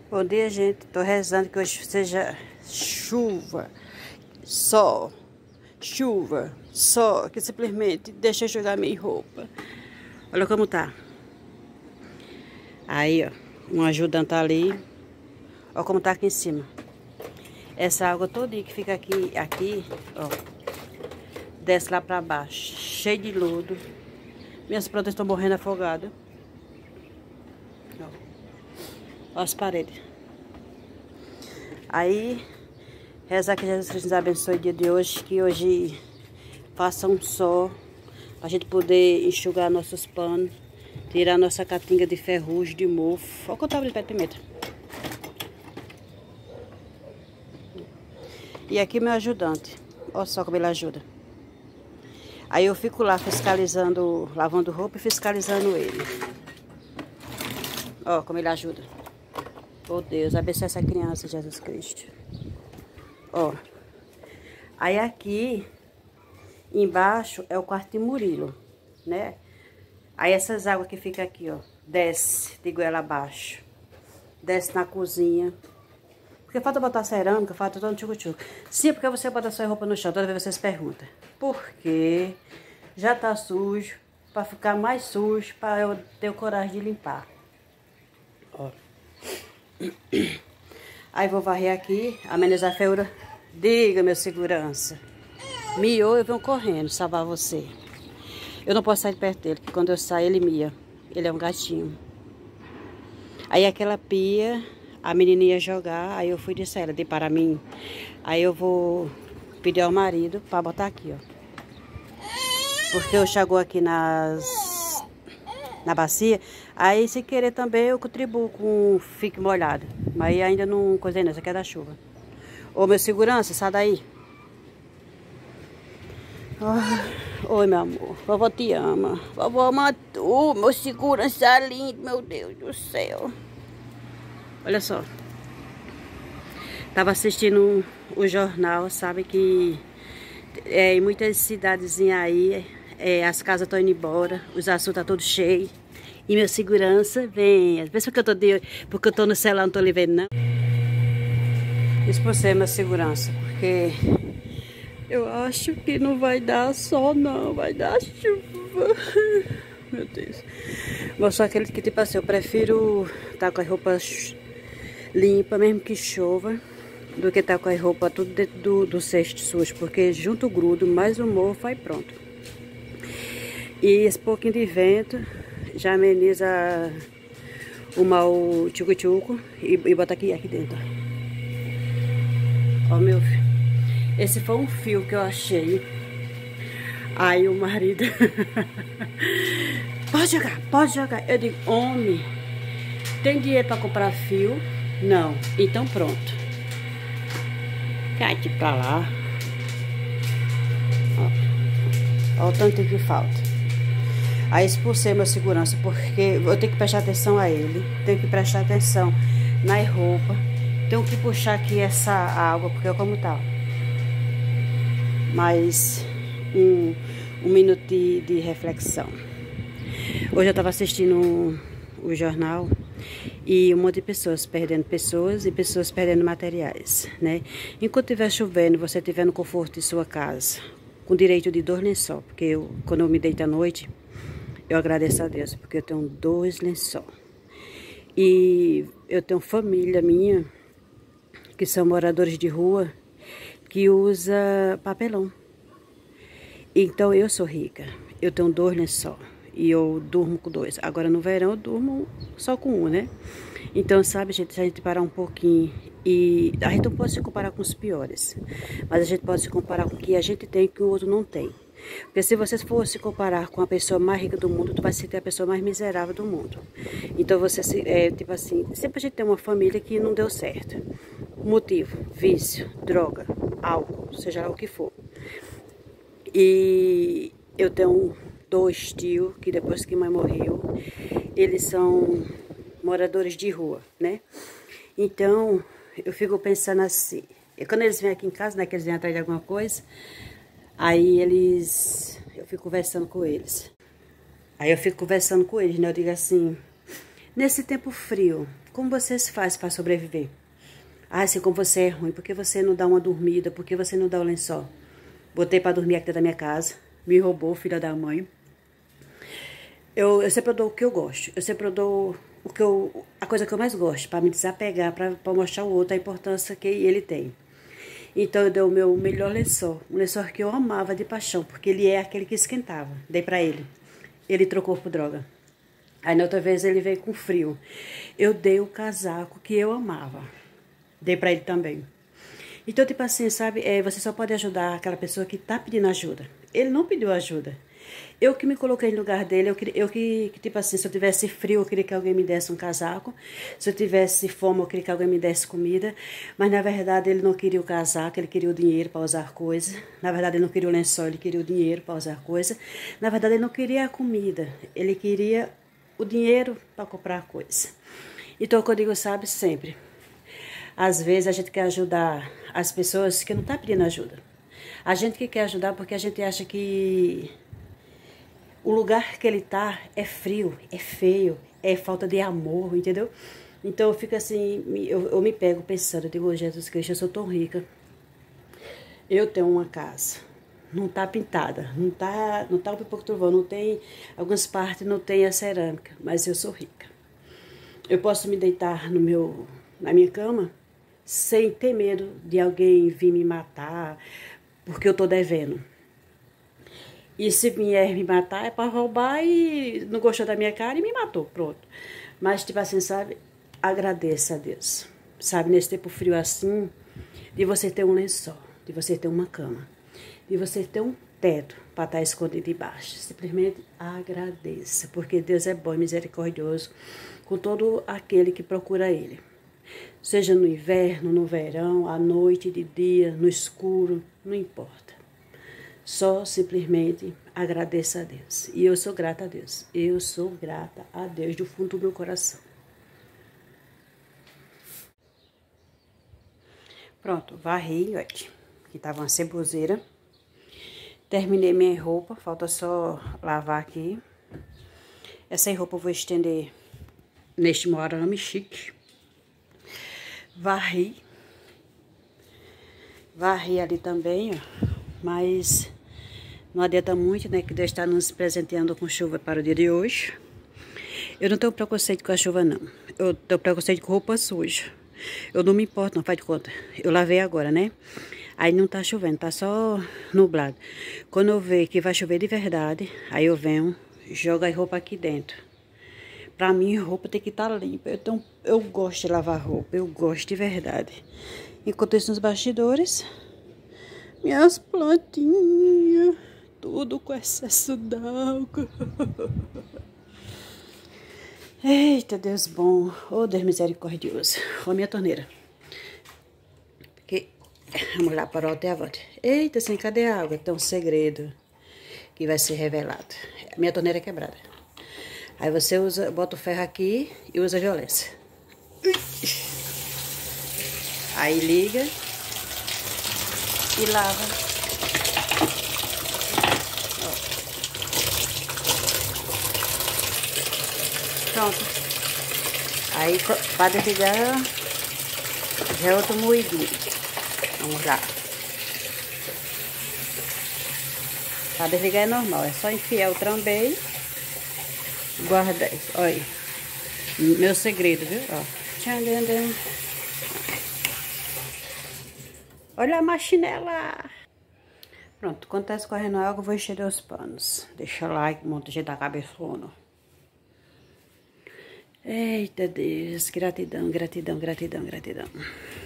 Bom dia, gente. Tô rezando que hoje seja chuva, sol, chuva, sol, que simplesmente deixa eu jogar minha roupa. Olha como tá. Aí, ó, um ajudante tá ali. Olha como tá aqui em cima. Essa água toda que fica aqui, ó, desce lá pra baixo, cheio de lodo. Minhas plantas estão morrendo afogadas. Ó as paredes. Aí, rezar que Jesus Cristo nos abençoe o dia de hoje, que hoje faça um sol, pra gente poder enxugar nossos panos, tirar nossa catinga de ferrugem, de mofo. Olha o que eu tô abrindo pé de pimenta. E aqui meu ajudante, olha só como ele ajuda. Aí eu fico lá fiscalizando, lavando roupa e fiscalizando ele. Ó como ele ajuda. Oh Deus, abençoe essa criança, Jesus Cristo. Ó. Aí aqui embaixo é o quarto de Murilo, né? Aí essas águas que ficam aqui, ó, desce de goela abaixo. Desce na cozinha. Porque falta botar cerâmica, falta todo tchucu-tchucu. Sim, porque você bota sua roupa no chão, toda vez vocês perguntam. Por quê? Já tá sujo, pra ficar mais sujo, pra eu ter coragem de limpar. Ó. Aí vou varrer aqui, amenizar a feiura. Diga, meu segurança. Miou, eu venho correndo salvar você. Eu não posso sair de perto dele, porque quando eu saio ele mia. Ele é um gatinho. Aí aquela pia, a menina ia jogar, aí eu fui disser ela, dei para mim. Aí eu vou pedir ao marido para botar aqui, ó. Porque eu chegou aqui na bacia, aí se querer também eu contribuo com fique molhado. Mas ainda não coisei não, isso aqui é da chuva. Ô meu segurança, sai daí. Oi meu amor, vovó te ama. Vovó ama tu, meu segurança lindo, meu Deus do céu. Olha só. Tava assistindo o jornal, sabe que em muitas cidadezinhas aí, as casas estão indo embora, os açudes tá todos cheios. E meu segurança vem. Às vezes porque eu tô no celular, não tô lhe vendo, não. Isso por ser meu segurança, porque eu acho que não vai dar sol, não. Vai dar chuva. Meu Deus. Mas só aquele que, tipo assim, eu prefiro estar com as roupas limpas, mesmo que chova, do que estar com as roupas tudo dentro do cesto sujo, porque junto o grudo, mais o mofo, aí pronto. E esse pouquinho de vento já ameniza o mau tchucu-tchucu e bota aqui dentro. Ó, meu filho. Esse foi um fio que eu achei. Aí o marido... Pode jogar. Eu digo, homem, tem dinheiro pra comprar fio? Não. Então pronto. Cai-te pra lá. Ó o tanto que falta. Aí expulsei meu segurança, porque eu tenho que prestar atenção a ele. Tenho que prestar atenção nas roupas. Tenho que puxar aqui essa água, porque é como tá. Mais um minuto de reflexão. Hoje eu estava assistindo o jornal e um monte de pessoas perdendo pessoas e pessoas perdendo materiais, né? Enquanto estiver chovendo, você estiver no conforto de sua casa, com direito de 2 lençóis, porque quando eu me deito à noite, eu agradeço a Deus, porque eu tenho 2 lençóis. E eu tenho família minha, que são moradores de rua, que usa papelão. Então eu sou rica, eu tenho 2 lençóis e eu durmo com 2. Agora no verão eu durmo só com 1, né? Então, sabe, gente, se a gente parar um pouquinho e a gente não pode se comparar com os piores, mas a gente pode se comparar com o que a gente tem e que o outro não tem. Porque se você for se comparar com a pessoa mais rica do mundo, tu vai ser a pessoa mais miserável do mundo. Então você, tipo assim, sempre a gente tem uma família que não deu certo. Motivo, vício, droga, álcool, seja lá o que for. E eu tenho 2 tios que depois que mãe morreu, eles são moradores de rua, né? Então, eu fico pensando assim, quando eles vêm aqui em casa, né, que eles vêm atrás de alguma coisa, aí eu fico conversando com eles. Aí eu fico conversando com eles, né? Eu digo assim, Nesse tempo frio, como você se faz para sobreviver? Ah, assim como você é ruim, por que você não dá uma dormida? Por que você não dá o lençol? Botei para dormir aqui dentro da minha casa, me roubou, filha da mãe. Eu sempre dou o que eu gosto, eu sempre dou a coisa que eu mais gosto, para me desapegar, para mostrar ao outro a importância que ele tem. Então eu dei o meu melhor lençol, um lençol que eu amava de paixão, porque ele é aquele que esquentava. Dei para ele. Ele trocou por droga. Aí na outra vez ele veio com frio. Eu dei o casaco que eu amava. Dei para ele também. Então, tipo assim, sabe, você só pode ajudar aquela pessoa que tá pedindo ajuda. Ele não pediu ajuda. Eu que me coloquei no lugar dele, tipo assim, se eu tivesse frio, eu queria que alguém me desse um casaco. Se eu tivesse fome, eu queria que alguém me desse comida. Mas, na verdade, ele não queria o casaco, ele queria o dinheiro para usar coisa. Na verdade, ele não queria o lençol, ele queria o dinheiro para usar coisa. Na verdade, ele não queria a comida, ele queria o dinheiro para comprar coisa. Então, o que eu digo, sabe, sempre. Às vezes, a gente quer ajudar as pessoas que não estão pedindo ajuda. A gente que quer ajudar porque a gente acha que o lugar que ele tá é frio, é feio, é falta de amor, entendeu? Então eu fico assim, eu me pego pensando, eu digo, oh, Jesus Cristo, eu sou tão rica. Eu tenho uma casa, não tá pintada, não tá o pipoco trovão, não tem, algumas partes não tem a cerâmica, mas eu sou rica. Eu posso me deitar na minha cama sem ter medo de alguém vir me matar, porque eu tô devendo. E se vier me matar é para roubar e não gostou da minha cara e me matou, pronto. Mas, tipo assim, sabe, agradeça a Deus. Sabe, nesse tempo frio assim, de você ter um lençol, de você ter uma cama, de você ter um teto para estar escondido embaixo. Simplesmente agradeça, porque Deus é bom e misericordioso com todo aquele que procura Ele. Seja no inverno, no verão, à noite, de dia, no escuro, não importa. Só simplesmente agradeça a Deus. E eu sou grata a Deus. Eu sou grata a Deus do fundo do meu coração. Pronto, varri, olha, que tava uma ceboseira. Terminei minha roupa, falta só lavar aqui. Essa roupa eu vou estender neste morame chique. Varri ali também, ó, mas não adianta muito, né, que Deus está nos presenteando com chuva para o dia de hoje. Eu não tenho preconceito com a chuva, não. Eu tenho preconceito com roupa suja. Eu não me importo, não, faz de conta. Eu lavei agora, né? Aí não tá chovendo, tá só nublado. Quando eu ver que vai chover de verdade, aí eu venho, jogo a roupa aqui dentro. Pra mim, roupa tem que estar limpa. Eu gosto de lavar roupa, eu gosto de verdade. Enquanto isso, nos bastidores, minhas plantinhas, tudo com excesso d'água. Eita, Deus bom. Oh, Deus misericordioso. Ó, minha torneira. Vamos lá para o alto e a volta. Eita, assim, cadê a água? Tem um segredo que vai ser revelado. Minha torneira é quebrada. Aí você bota o ferro aqui e usa a violência. Aí liga e lava. Ó. Pronto. Aí para desligar já é outro moidinho. Vamos lá. Para desligar é normal, é só enfiar o trambém. Guarda isso, olha. Meu segredo, viu? Ó. Olha a machinela. Pronto, quando tá escorrendo água, eu vou encher os panos. Deixa lá, que monta gente da cabeçona. Eita Deus, gratidão, gratidão, gratidão, gratidão.